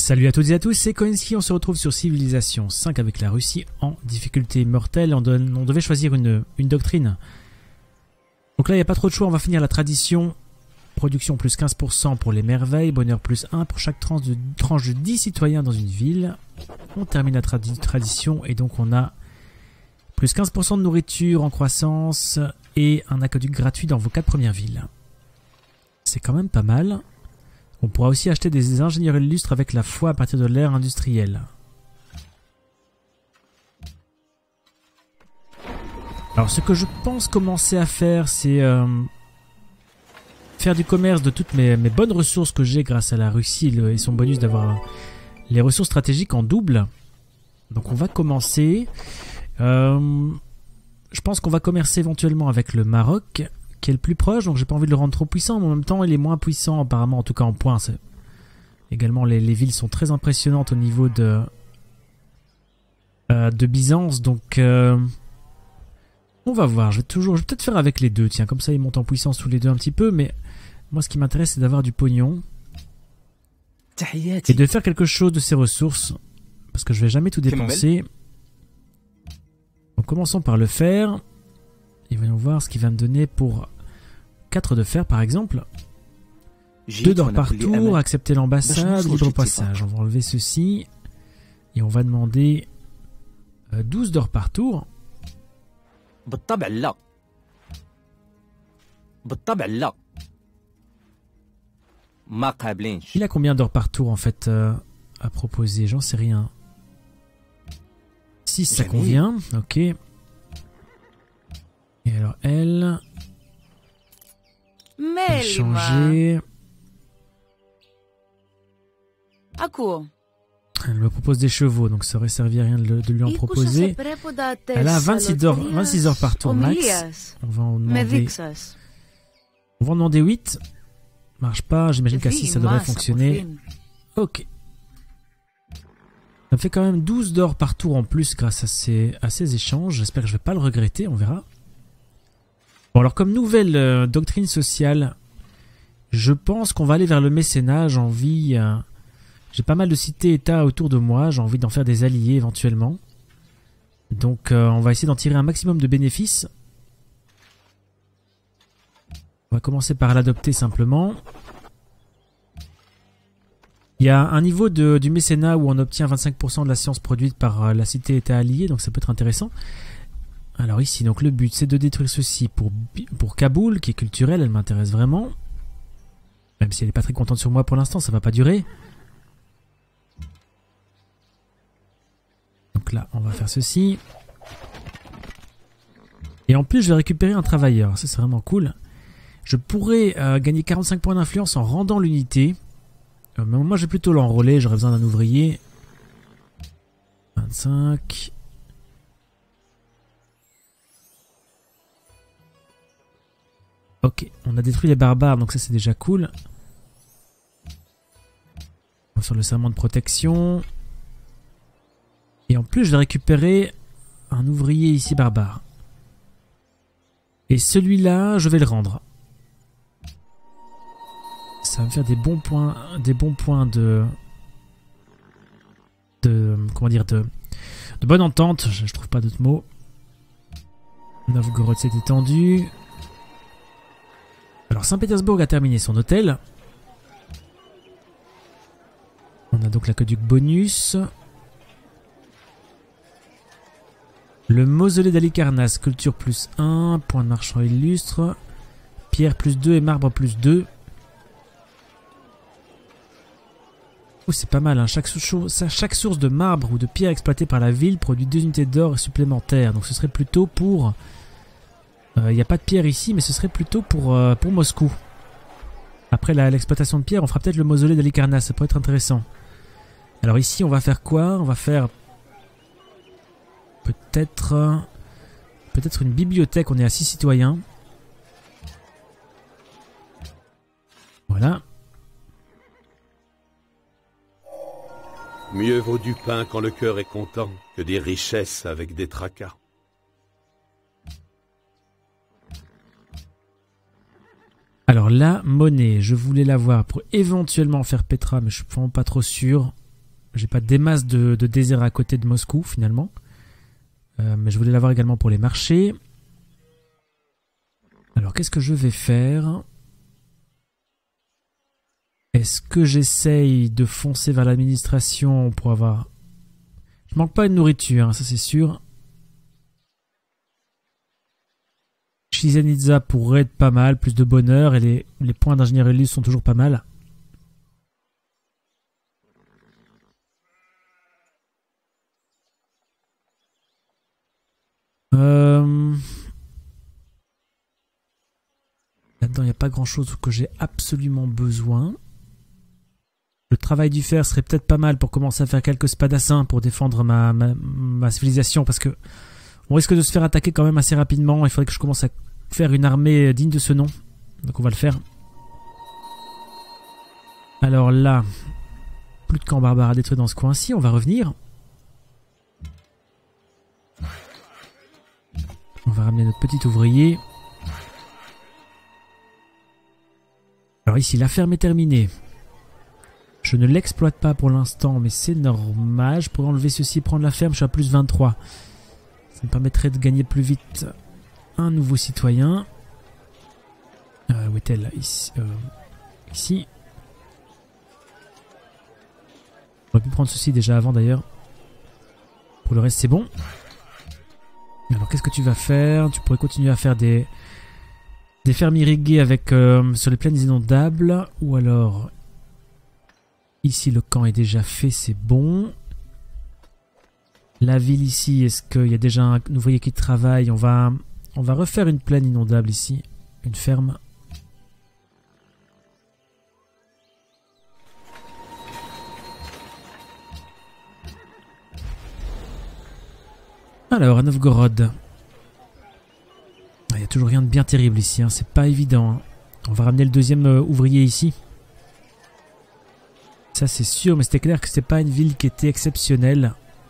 Salut à toutes et à tous, c'est Koenski, on se retrouve sur Civilisation 5 avec la Russie en difficulté mortelle. On devait choisir une doctrine. Donc là, il n'y a pas trop de choix, on va finir la tradition. Production plus 15% pour les merveilles, bonheur plus 1 pour chaque tranche de 10 citoyens dans une ville. On termine la tradition et donc on a plus 15% de nourriture en croissance et un aqueduc gratuit dans vos 4 premières villes. C'est quand même pas mal. On pourra aussi acheter des ingénieurs illustres avec la foi à partir de l'ère industrielle. Alors ce que je pense commencer à faire, c'est faire du commerce de toutes mes bonnes ressources que j'ai grâce à la Russie et son bonus d'avoir les ressources stratégiques en double. Donc on va commencer. Je pense qu'on va commercer éventuellement avec le Maroc, qui est le plus proche, donc j'ai pas envie de le rendre trop puissant, mais en même temps il est moins puissant apparemment, en tout cas en points. Également les villes sont très impressionnantes au niveau de Byzance, donc on va voir. Je vais peut-être faire avec les deux, tiens, comme ça ils montent en puissance tous les deux un petit peu, mais moi ce qui m'intéresse c'est d'avoir du pognon et de faire quelque chose de ces ressources, parce que je vais jamais tout dépenser. Donc commençons par le fer, et voyons voir ce qu'il va me donner pour 4 de fer par exemple. 2 d'or par tour, accepter l'ambassade, libre passage. On va enlever ceci et on va demander 12 d'or par tour. Il a combien d'or par tour en fait à proposer? J'en sais rien. 6 ça convient, ok. Et alors elle changer. Elle me propose des chevaux, donc ça aurait servi à rien de lui en proposer. Elle a 26 d'or par tour max. On va en demander 8. Marche pas, j'imagine qu'à 6 ça devrait fonctionner. Ok. Ça me fait quand même 12 d'or par tour en plus grâce à ces échanges. J'espère que je vais pas le regretter, on verra. Bon alors comme nouvelle doctrine sociale, je pense qu'on va aller vers le mécénat. J'ai envie... j'ai pas mal de cités-états autour de moi, j'ai envie d'en faire des alliés éventuellement. Donc on va essayer d'en tirer un maximum de bénéfices. On va commencer par l'adopter simplement. Il y a un niveau du mécénat où on obtient 25% de la science produite par la cité-état alliée, donc ça peut être intéressant. Alors ici, donc le but c'est de détruire ceci pour Kaboul, qui est culturelle, elle m'intéresse vraiment. Même si elle n'est pas très contente sur moi pour l'instant, ça va pas durer. Donc là, on va faire ceci. Et en plus, je vais récupérer un travailleur, ça c'est vraiment cool. Je pourrais gagner 45 points d'influence en rendant l'unité. Mais moi, je vais plutôt l'enrôler, j'aurais besoin d'un ouvrier. 25... Ok, on a détruit les barbares, donc ça c'est déjà cool. On va faire le serment de protection. Et en plus, je vais récupérer un ouvrier ici barbare. Et celui-là, je vais le rendre. Ça va me faire des bons points de bonne entente. Je trouve pas d'autres mots. Novgorod s'est étendu. Alors Saint-Pétersbourg a terminé son hôtel. On a donc l'aqueduc bonus. Le mausolée d'Halicarnasse, sculpture plus 1, point de marchand illustre, pierre plus 2 et marbre plus 2. Oh, c'est pas mal, hein. Chaque source de marbre ou de pierre exploitée par la ville produit 2 unités d'or supplémentaires. Donc ce serait plutôt pour... Il n'y a pas de pierre ici, mais ce serait plutôt pour Moscou. Après l'exploitation de pierre, on fera peut-être le mausolée d'Halicarnasse, ça pourrait être intéressant. Alors ici, on va faire quoi? On va faire peut-être une bibliothèque, on est à 6 citoyens. Voilà. Mieux vaut du pain quand le cœur est content que des richesses avec des tracas. Alors la monnaie, je voulais l'avoir pour éventuellement faire Petra, mais je suis vraiment pas trop sûr. J'ai pas des masses de désert à côté de Moscou finalement. Mais je voulais l'avoir également pour les marchés. Alors qu'est-ce que je vais faire? Est-ce que j'essaye de foncer vers l'administration pour avoir... Je manque pas de nourriture, hein, ça c'est sûr. Chichen Itza pourrait être pas mal, plus de bonheur, et les points d'ingénierie sont toujours pas mal. Là-dedans, il n'y a pas grand-chose que j'ai absolument besoin. Le travail du fer serait peut-être pas mal pour commencer à faire quelques spadassins pour défendre ma civilisation, parce que on risque de se faire attaquer quand même assez rapidement. Il faudrait que je commence à faire une armée digne de ce nom. Donc on va le faire. Alors là, plus de camps barbares à détruire dans ce coin-ci. On va revenir. On va ramener notre petit ouvrier. Alors ici, la ferme est terminée. Je ne l'exploite pas pour l'instant, mais c'est normal. Je pourrais enlever ceci et prendre la ferme. Je suis à plus 23. Ça me permettrait de gagner plus vite un nouveau citoyen. Où est-elle? Ici. Ici. J'aurais pu prendre ceci déjà avant d'ailleurs. Pour le reste, c'est bon. Alors, qu'est-ce que tu vas faire? Tu pourrais continuer à faire des fermes irriguées avec, sur les plaines inondables. Ou alors... Ici, le camp est déjà fait, c'est bon. La ville ici, est-ce qu'il y a déjà un ouvrier qui travaille? On va refaire une plaine inondable ici. Une ferme. Alors, à Novgorod. Il n'y a toujours rien de bien terrible ici, hein. C'est pas évident. Hein. On va ramener le deuxième ouvrier ici. Ça c'est sûr, mais c'était clair que c'est pas une ville qui était exceptionnelle.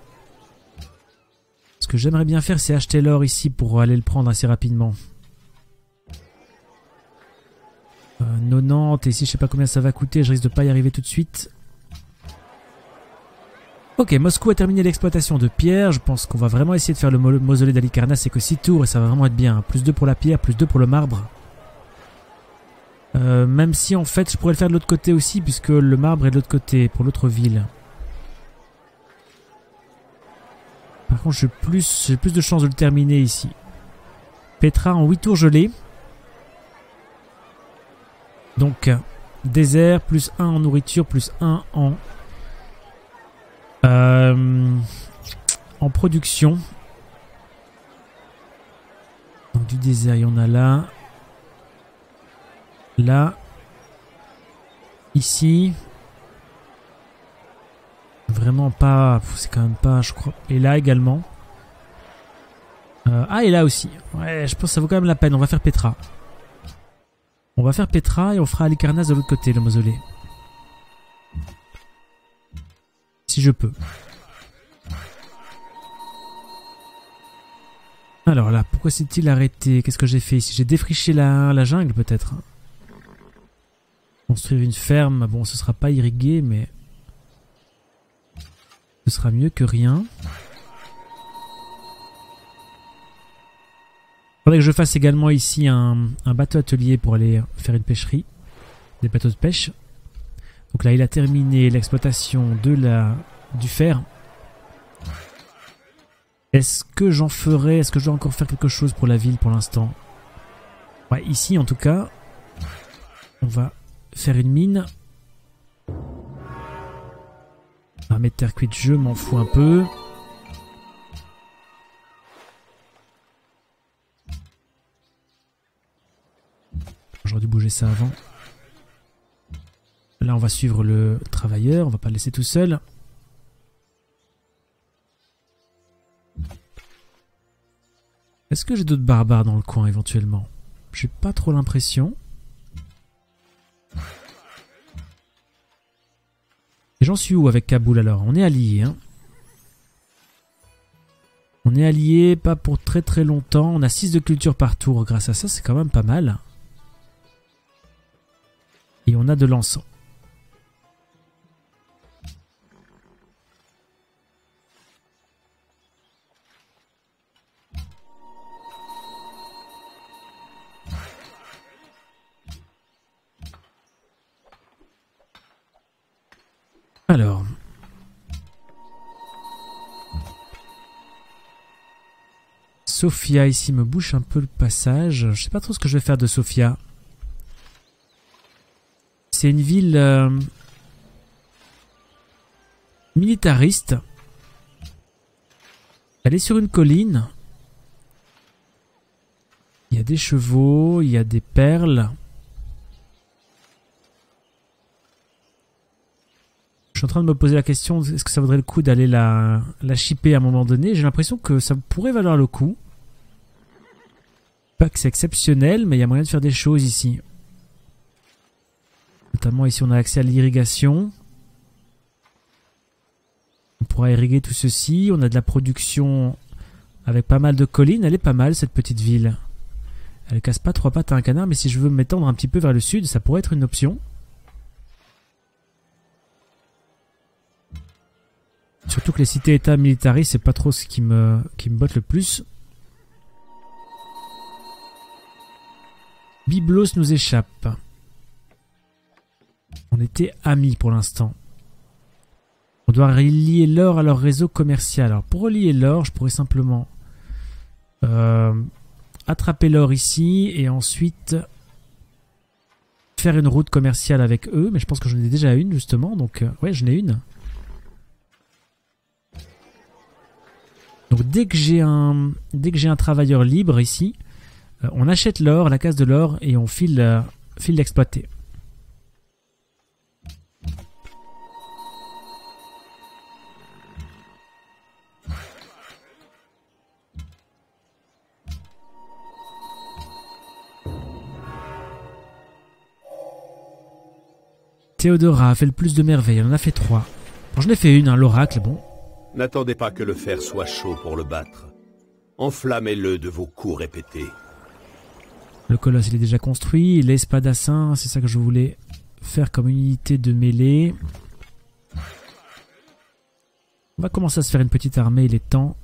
Ce que j'aimerais bien faire, c'est acheter l'or ici pour aller le prendre assez rapidement. 90, et ici je sais pas combien ça va coûter, je risque de pas y arriver tout de suite. Ok, Moscou a terminé l'exploitation de pierre. Je pense qu'on va vraiment essayer de faire le mausolée d'Halikarnass, c'est que 6 tours et ça va vraiment être bien. Plus 2 pour la pierre, plus 2 pour le marbre. Même si en fait je pourrais le faire de l'autre côté aussi, puisque le marbre est de l'autre côté, pour l'autre ville. Par contre j'ai plus de chances de le terminer ici. Petra en 8 tours gelés. Donc désert, plus 1 en nourriture, plus 1 en production. Donc du désert il y en a là. Là, ici, vraiment pas, c'est quand même pas, je crois. Et là également. Et là aussi. Ouais, je pense que ça vaut quand même la peine. On va faire Petra. On va faire Petra et on fera Halikarnass de l'autre côté, le mausolée. Si je peux. Alors là, pourquoi s'est-il arrêté? Qu'est-ce que j'ai fait ici? J'ai défriché la jungle peut-être. Construire une ferme, bon ce sera pas irrigué mais ce sera mieux que rien. Faudrait que je fasse également ici un bateau atelier pour aller faire une pêcherie, des bateaux de pêche. Donc là il a terminé l'exploitation du fer. Est-ce que j'en ferai, est-ce que je dois encore faire quelque chose pour la ville pour l'instant? Ouais, ici en tout cas, on va faire une mine. On va mettre terre cuite, je m'en fous un peu. J'aurais dû bouger ça avant. Là on va suivre le travailleur, on va pas le laisser tout seul. Est-ce que j'ai d'autres barbares dans le coin éventuellement? J'ai pas trop l'impression. Et j'en suis où avec Kaboul alors? On est alliés, hein. On est alliés, pas pour très très longtemps. On a 6 de culture par tour grâce à ça, c'est quand même pas mal. Et on a de l'encens. Alors. Sofia ici me bouche un peu le passage. Je sais pas trop ce que je vais faire de Sofia. C'est une ville militariste. Elle est sur une colline. Il y a des chevaux, il y a des perles. Je suis en train de me poser la question, est-ce que ça vaudrait le coup d'aller la shipper à un moment donné? J'ai l'impression que ça pourrait valoir le coup. Pas que c'est exceptionnel, mais il y a moyen de faire des choses ici. Notamment ici on a accès à l'irrigation. On pourra irriguer tout ceci. On a de la production avec pas mal de collines. Elle est pas mal cette petite ville. Elle casse pas trois pattes à un canard, mais si je veux m'étendre un petit peu vers le sud, ça pourrait être une option. Surtout que les cités-états militaristes, c'est pas trop ce qui me botte le plus. Byblos nous échappe. On était amis pour l'instant. On doit relier l'or à leur réseau commercial. Alors pour relier l'or, je pourrais simplement attraper l'or ici et ensuite faire une route commerciale avec eux. Mais je pense que j'en ai déjà une justement. Donc ouais, j'en ai une. Donc dès que j'ai un travailleur libre ici, on achète l'or, la case de l'or et on file l'exploiter. Théodora a fait le plus de merveilles, elle en a fait 3. Bon, j'en ai fait une, hein, l'oracle, bon. N'attendez pas que le fer soit chaud pour le battre. Enflammez-le de vos coups répétés. Le colosse il est déjà construit, l'espadassin, c'est ça que je voulais faire comme unité de mêlée. On va commencer à se faire une petite armée, il est temps.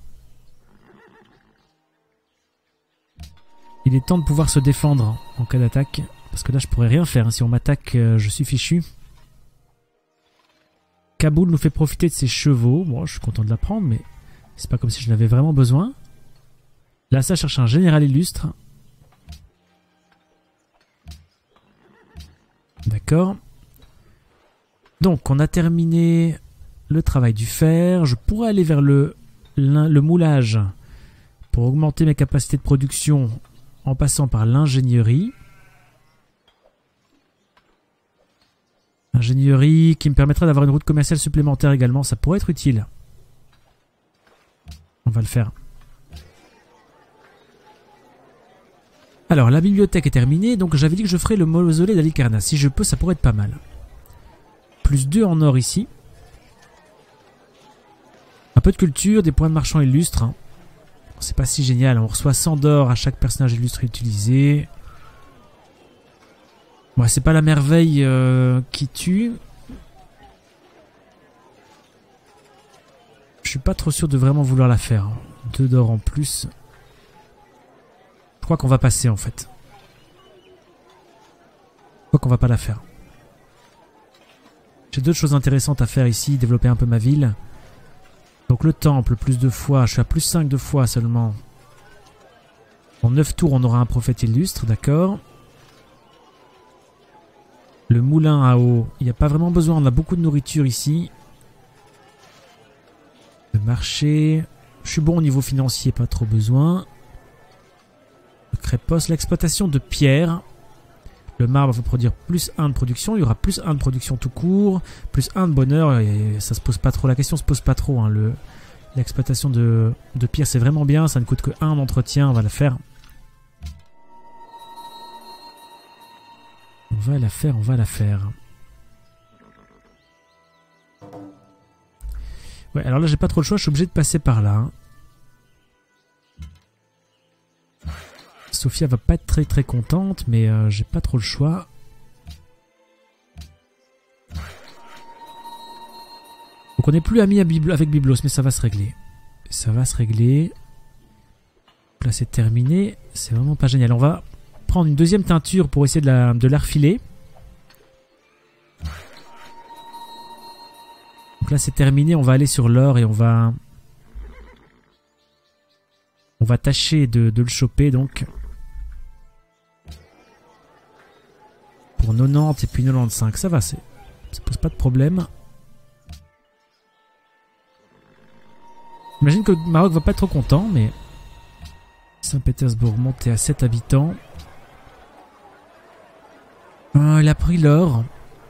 Il est temps de pouvoir se défendre en cas d'attaque. Parce que là je pourrais rien faire, hein. Si on m'attaque je suis fichu. Kaboul nous fait profiter de ses chevaux. Bon, je suis content de la prendre, mais c'est pas comme si je n'avais vraiment besoin. Là, ça cherche un général illustre. D'accord. Donc, on a terminé le travail du fer. Je pourrais aller vers le moulage pour augmenter mes capacités de production en passant par l'ingénierie. Ingénierie qui me permettra d'avoir une route commerciale supplémentaire également, ça pourrait être utile. On va le faire. Alors, la bibliothèque est terminée, donc j'avais dit que je ferais le mausolée d'Halicarnasse. Si je peux, ça pourrait être pas mal. Plus 2 en or ici. Un peu de culture, des points de marchand illustres. C'est pas si génial, on reçoit 100 d'or à chaque personnage illustre utilisé. Bon, c'est pas la merveille qui tue. Je suis pas trop sûr de vraiment vouloir la faire. 2 d'or en plus. Je crois qu'on va passer en fait. Je crois qu'on va pas la faire. J'ai d'autres choses intéressantes à faire ici. Développer un peu ma ville. Donc le temple, plus 2 fois. Je suis à plus 5 de fois seulement. En 9 tours, on aura un prophète illustre, d'accord. Le moulin à eau, il n'y a pas vraiment besoin, on a beaucoup de nourriture ici. Le marché, je suis bon au niveau financier, pas trop besoin. Le crépos, l'exploitation de pierre. Le marbre va produire plus 1 de production, il y aura plus 1 de production tout court, plus 1 de bonheur, et ça se pose pas trop, la question se pose pas trop. Hein. L'exploitation de pierre c'est vraiment bien, ça ne coûte que 1 d'entretien, on va la faire. On va la faire, on va la faire. Ouais, alors là j'ai pas trop le choix, je suis obligé de passer par là. Hein. Sophia va pas être très très contente, mais j'ai pas trop le choix. Donc on n'est plus amis avec Byblos, mais ça va se régler. Ça va se régler. Là c'est terminé, c'est vraiment pas génial. On va prendre une deuxième teinture pour essayer de la refiler. Donc là c'est terminé, on va aller sur l'or et on va tâcher de le choper donc. Pour 90 et puis 95, ça va, ça pose pas de problème. J'imagine que le Maroc va pas être trop content, mais Saint-Pétersbourg monté à 7 habitants. Il a pris l'or.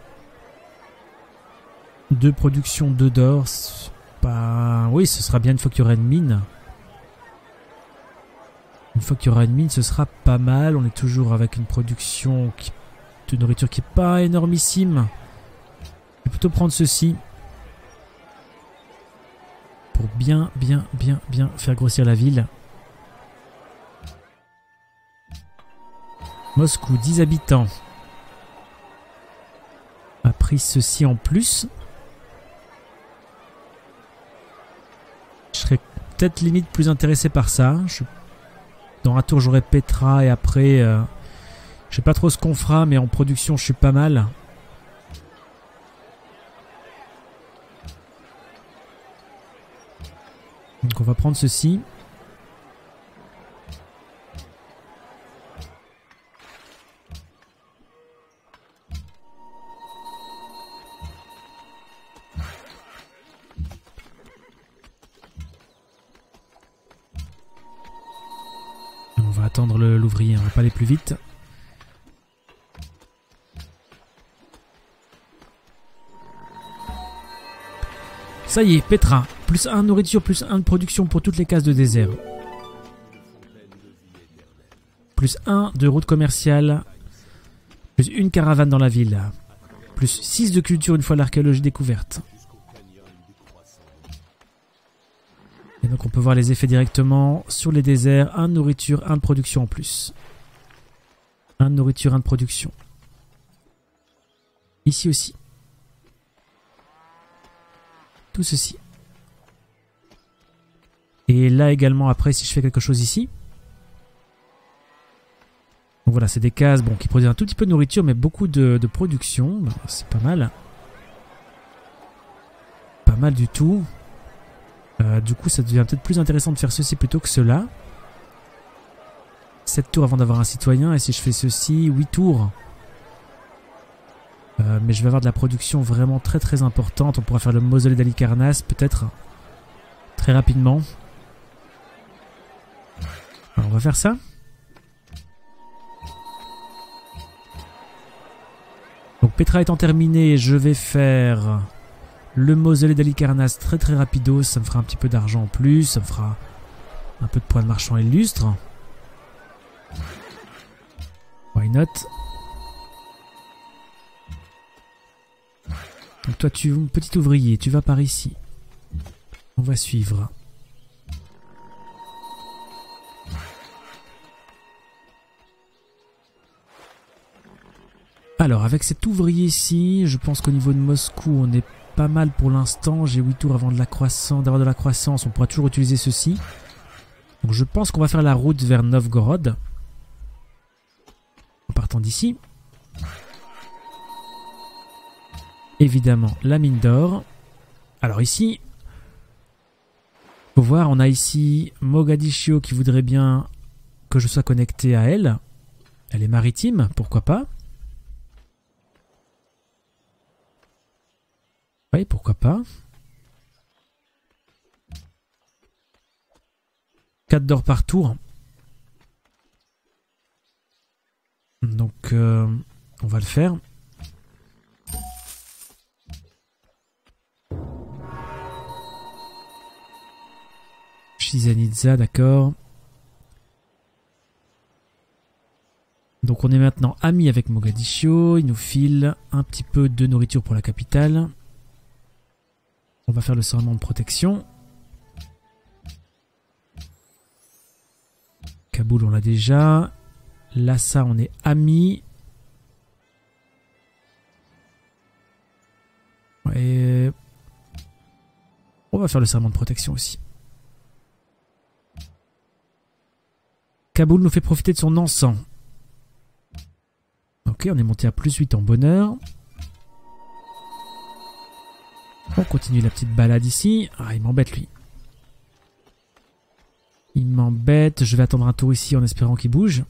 2 productions, 2 d'or. Pas... Oui, ce sera bien une fois qu'il y aura une mine. Une fois qu'il y aura une mine, ce sera pas mal. On est toujours avec une production de nourriture qui est pas énormissime. Je vais plutôt prendre ceci. Pour bien faire grossir la ville. Moscou, 10 habitants. A pris ceci en plus. Je serais peut-être limite plus intéressé par ça. Dans un tour j'aurai Petra et après... je sais pas trop ce qu'on fera, mais en production je suis pas mal. Donc on va prendre ceci. On va attendre l'ouvrier, on va pas aller plus vite. Ça y est, Petra. Plus 1 nourriture, plus 1 de production pour toutes les cases de désert. Plus 1 de route commerciale. Plus 1 caravane dans la ville. Plus 6 de culture une fois l'archéologie découverte. Et donc on peut voir les effets directement sur les déserts. 1 de nourriture, 1 de production en plus. 1 de nourriture, 1 de production. Ici aussi. Tout ceci. Et là également après si je fais quelque chose ici. Donc voilà, c'est des cases qui produisent un tout petit peu de nourriture mais beaucoup de production. C'est pas mal. Pas mal du tout. Du coup ça devient peut-être plus intéressant de faire ceci plutôt que cela. 7 tours avant d'avoir un citoyen et si je fais ceci, 8 tours. Mais je vais avoir de la production vraiment très importante. On pourra faire le mausolée d'Halicarnasse peut-être très rapidement. Alors on va faire ça. Donc Petra étant terminée, je vais faire le mausolée d'Halicarnasse très rapido. Ça me fera un petit peu d'argent en plus. Ça me fera un peu de points de marchand illustre. Why not? Donc toi, petit ouvrier, tu vas par ici. On va suivre. Alors, avec cet ouvrier-ci, je pense qu'au niveau de Moscou, on est pas mal pour l'instant. J'ai 8 tours avant d'avoir de la croissance. On pourra toujours utiliser ceci. Donc je pense qu'on va faire la route vers Novgorod. En partant d'ici. Évidemment, la mine d'or. Alors ici, faut voir, on a ici Mogadiscio qui voudrait bien que je sois connecté à elle. Elle est maritime, pourquoi pas? Oui, pourquoi pas? 4 d'or par tour. Donc, on va le faire. Chichen-Itza, d'accord. Donc on est maintenant amis avec Mogadiscio. Il nous file un petit peu de nourriture pour la capitale. On va faire le serment de protection. Kaboul on l'a déjà. Lhasa on est amis. Et on va faire le serment de protection aussi. Kaboul nous fait profiter de son encens. Ok, on est monté à plus 8 en bonheur. On continue la petite balade ici. Ah, il m'embête lui. Il m'embête. Je vais attendre un tour ici en espérant qu'il bouge.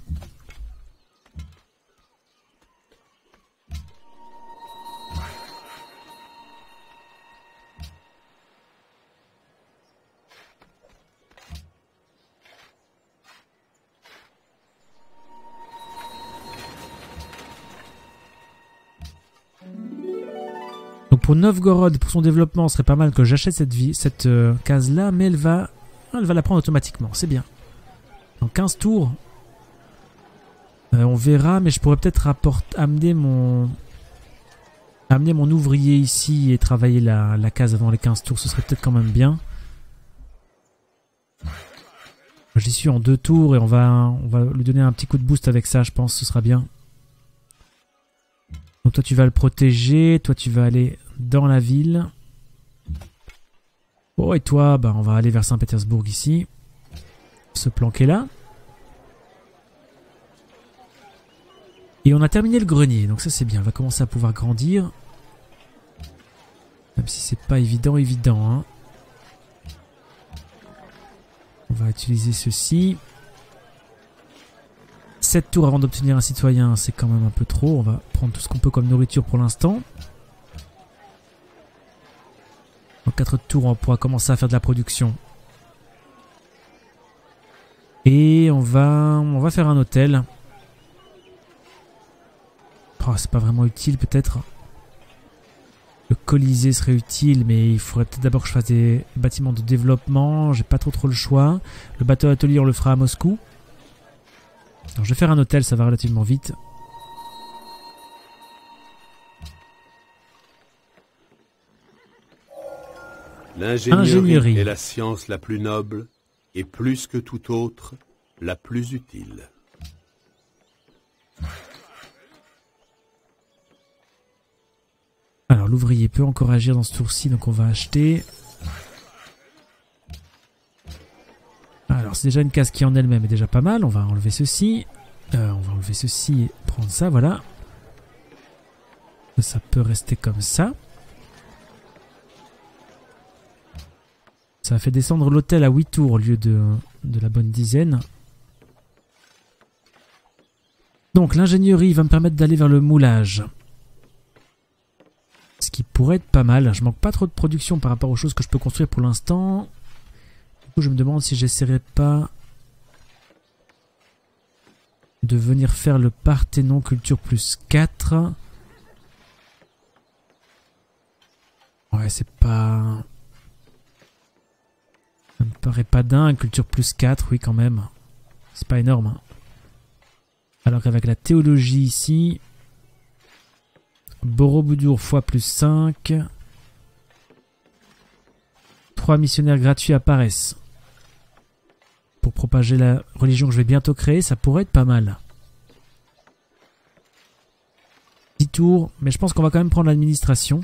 Donc pour Novgorod, pour son développement, ce serait pas mal que j'achète cette case-là, mais elle va la prendre automatiquement, c'est bien. Dans 15 tours, on verra, mais je pourrais peut-être amener mon ouvrier ici et travailler la case avant les 15 tours, ce serait peut-être quand même bien. J'y suis en 2 tours et on va lui donner un petit coup de boost avec ça, je pense, ce sera bien. Donc toi tu vas le protéger, toi tu vas aller dans la ville. Oh et toi, bah on va aller vers Saint-Pétersbourg ici. Se planquer là. Et on a terminé le grenier, donc ça c'est bien, on va commencer à pouvoir grandir. Même si c'est pas évident, hein. On va utiliser ceci. 7 tours avant d'obtenir un citoyen, c'est quand même un peu trop. On va prendre tout ce qu'on peut comme nourriture pour l'instant. En 4 tours, on pourra commencer à faire de la production. Et on va faire un hôtel. Oh, c'est pas vraiment utile peut-être. Le Colisée serait utile, mais il faudrait peut-être d'abord que je fasse des bâtiments de développement. J'ai pas trop le choix. Le bateau atelier, on le fera à Moscou. Alors, je vais faire un hôtel, ça va relativement vite. L'ingénierie est la science la plus noble et plus que toute autre, la plus utile. Alors l'ouvrier peut encore agir dans ce tour-ci, donc on va acheter. Alors c'est déjà une case qui en elle-même est déjà pas mal, on va enlever ceci. On va enlever ceci et prendre ça, voilà. Ça peut rester comme ça. Ça a fait descendre l'hôtel à 8 tours au lieu de la bonne dizaine. Donc l'ingénierie va me permettre d'aller vers le moulage. Ce qui pourrait être pas mal. Je manque pas trop de production par rapport aux choses que je peux construire pour l'instant. Du coup je me demande si j'essaierai pas de venir faire le Parthénon culture plus 4. Ouais, c'est pas... Ça me paraît pas dingue. Culture plus 4, oui quand même. C'est pas énorme. Hein. Alors qu'avec la théologie ici... Borobudur x plus 5. 3 missionnaires gratuits apparaissent. Pour propager la religion que je vais bientôt créer, ça pourrait être pas mal. 10 tours, mais je pense qu'on va quand même prendre l'administration.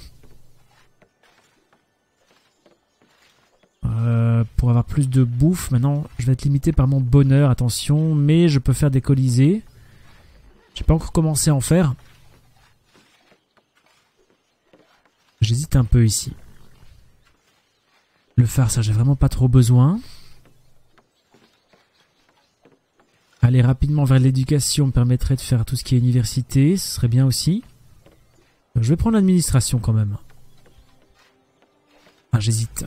Pour avoir plus de bouffe. Maintenant, je vais être limité par mon bonheur, attention. Mais je peux faire des colisées. J'ai pas encore commencé à en faire. J'hésite un peu ici. Le phare, ça j'ai vraiment pas trop besoin. Aller rapidement vers l'éducation me permettrait de faire tout ce qui est université. Ce serait bien aussi. Je vais prendre l'administration quand même. Ah, j'hésite.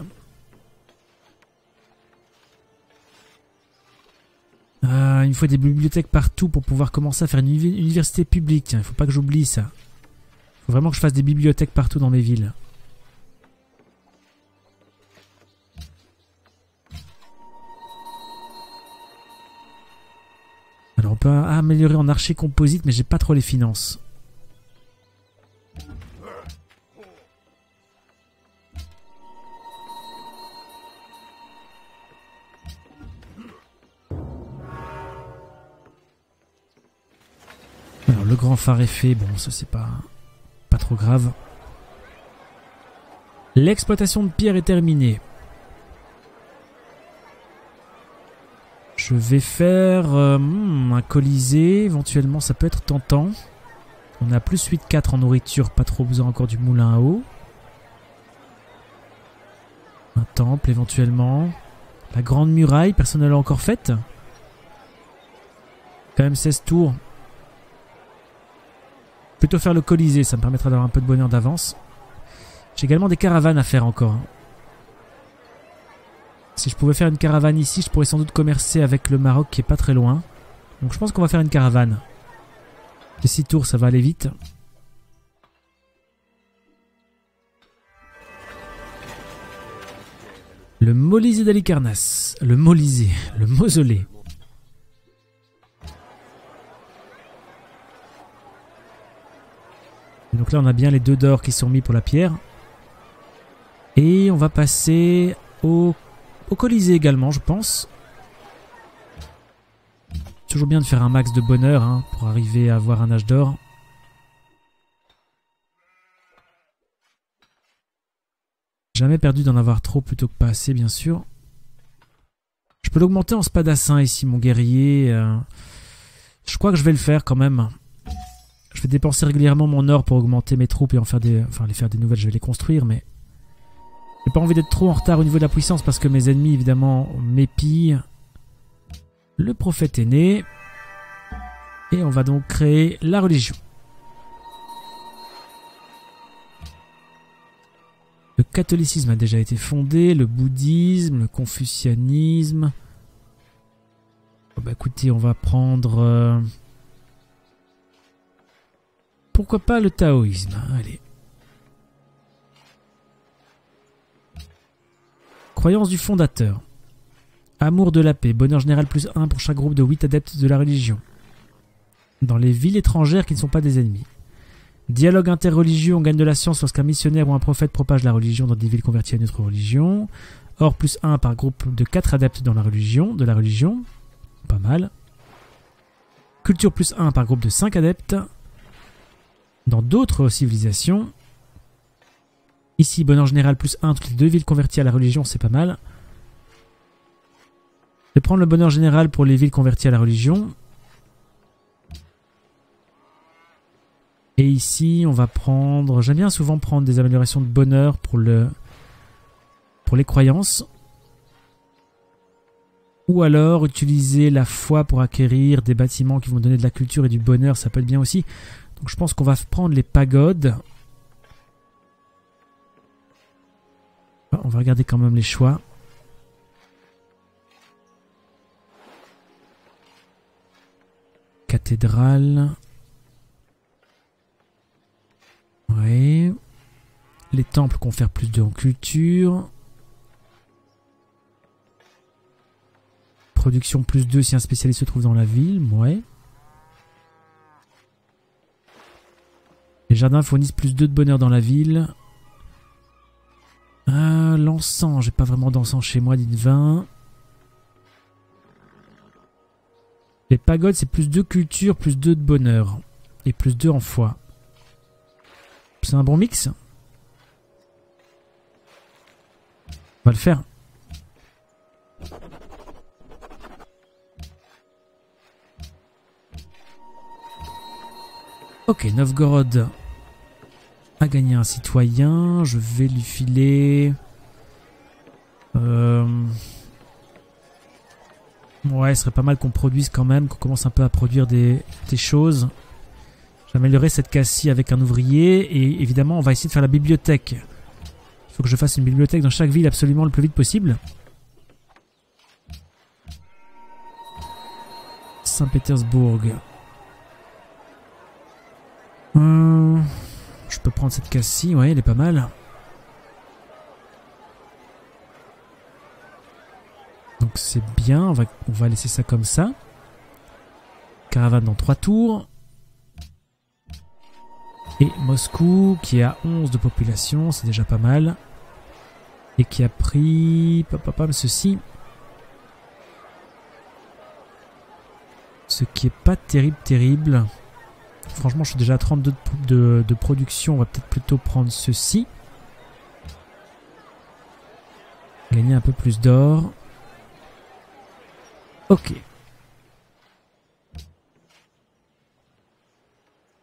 Il me faut des bibliothèques partout pour pouvoir commencer à faire une université publique. Tiens, il ne faut pas que j'oublie ça. Il faut vraiment que je fasse des bibliothèques partout dans mes villes. Alors on peut améliorer en archer composite, mais j'ai pas trop les finances. Alors le grand phare est fait, bon ça c'est pas trop grave. L'exploitation de pierre est terminée. Je vais faire un colisée, éventuellement ça peut être tentant. On a plus 8-4 en nourriture, pas trop besoin encore du moulin à eau. Un temple éventuellement. La grande muraille, personne ne l'a encore faite. Quand même 16 tours. Plutôt faire le Colisée, ça me permettra d'avoir un peu de bonheur d'avance. J'ai également des caravanes à faire encore. Si je pouvais faire une caravane ici, je pourrais sans doute commercer avec le Maroc qui est pas très loin. Donc je pense qu'on va faire une caravane. Les 6 tours, ça va aller vite. Le Molisée d'Halicarnasse. Le Molisée. Le mausolée. Donc là, on a bien les 2 d'or qui sont mis pour la pierre. Et on va passer au Colisée également, je pense. Toujours bien de faire un max de bonheur hein, pour arriver à avoir un âge d'or. Jamais perdu d'en avoir trop plutôt que pas assez, bien sûr. Je peux l'augmenter en spadassin ici, mon guerrier. Je crois que je vais le faire quand même. Je vais dépenser régulièrement mon or pour augmenter mes troupes et en faire des... Enfin, les faire des nouvelles, je vais les construire, mais... J'ai pas envie d'être trop en retard au niveau de la puissance parce que mes ennemis, évidemment, m'épillent. Le prophète est né. Et on va donc créer la religion. Le catholicisme a déjà été fondé, le bouddhisme, le confucianisme. Oh bah écoutez, on va prendre... Pourquoi pas le taoïsme, hein, allez. Croyance du fondateur. Amour de la paix, bonheur général plus 1 pour chaque groupe de 8 adeptes de la religion. Dans les villes étrangères qui ne sont pas des ennemis. Dialogue interreligieux, on gagne de la science lorsqu'un missionnaire ou un prophète propage la religion dans des villes converties à une autre religion. Or plus 1 par groupe de 4 adeptes dans la religion, Pas mal. Culture plus 1 par groupe de 5 adeptes. Dans d'autres civilisations. Ici, bonheur général plus 1, toutes les 2 villes converties à la religion, c'est pas mal. Je vais prendre le bonheur général pour les villes converties à la religion. Et ici, on va prendre... J'aime bien souvent prendre des améliorations de bonheur pour les croyances. Ou alors utiliser la foi pour acquérir des bâtiments qui vont donner de la culture et du bonheur, ça peut être bien aussi. Donc je pense qu'on va prendre les pagodes. On va regarder quand même les choix. Cathédrale. Ouais. Les temples confèrent plus de en culture. Production plus 2 si un spécialiste se trouve dans la ville. Ouais. Les jardins fournissent plus 2 de bonheur dans la ville. L'encens, j'ai pas vraiment d'encens chez moi, dites 20. Les pagodes, c'est plus 2 culture, plus 2 de bonheur. Et plus 2 en foi. C'est un bon mix. On va le faire. Ok, Novgorod a gagné un citoyen. Je vais lui filer... Ouais, ce serait pas mal qu'on produise quand même, qu'on commence un peu à produire des choses. J'améliorerai cette case-ci avec un ouvrier et évidemment on va essayer de faire la bibliothèque. Il faut que je fasse une bibliothèque dans chaque ville absolument le plus vite possible. Saint-Pétersbourg. Je peux prendre cette case-ci, ouais, elle est pas mal. Donc c'est bien, on va laisser ça comme ça. Caravane dans 3 tours. Et Moscou qui est à 11 de population, c'est déjà pas mal. Et qui a pris... ceci. Ce qui est pas terrible. Franchement, je suis déjà à 32 de production. On va peut-être plutôt prendre ceci. Gagner un peu plus d'or. Ok.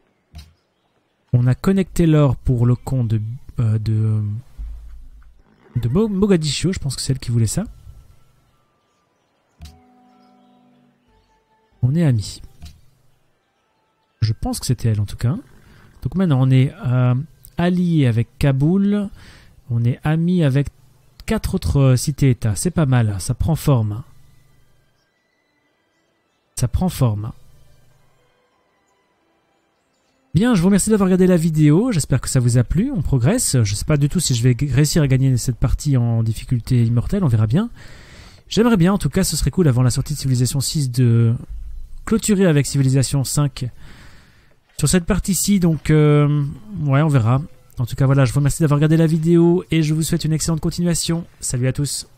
On a connecté l'or pour le compte de de Mogadiscio, je pense que c'est elle qui voulait ça. On est amis. Je pense que c'était elle en tout cas. Donc maintenant on est alliés avec Kaboul. On est amis avec 4 autres cités-états. C'est pas mal, ça prend forme. Ça prend forme. Bien, je vous remercie d'avoir regardé la vidéo. J'espère que ça vous a plu. On progresse. Je ne sais pas du tout si je vais réussir à gagner cette partie en difficulté immortelle. On verra bien. J'aimerais bien, en tout cas, ce serait cool avant la sortie de Civilisation 6 de clôturer avec Civilisation 5 sur cette partie-ci. Donc, ouais, on verra. En tout cas, voilà, je vous remercie d'avoir regardé la vidéo et je vous souhaite une excellente continuation. Salut à tous.